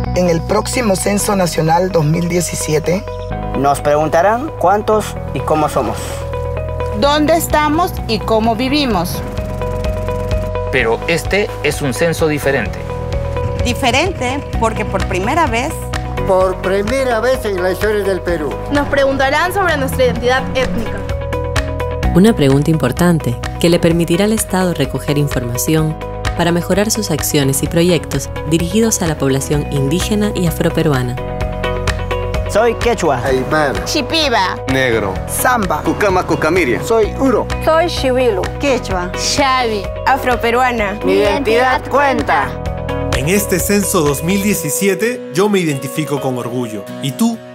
En el próximo Censo Nacional 2017, nos preguntarán cuántos y cómo somos. ¿Dónde estamos y cómo vivimos? Pero este es un censo diferente. Diferente porque por primera vez en la historia del Perú, nos preguntarán sobre nuestra identidad étnica. Una pregunta importante que le permitirá al Estado recoger información para mejorar sus acciones y proyectos dirigidos a la población indígena y afroperuana. Soy quechua, aymara, Shipiba, negro, Samba, Cucama Cucamiria. soy uro, soy Xivilu, quechua, Xavi, afroperuana. mi identidad cuenta. En este censo 2017 yo me identifico con orgullo. ¿Y tú?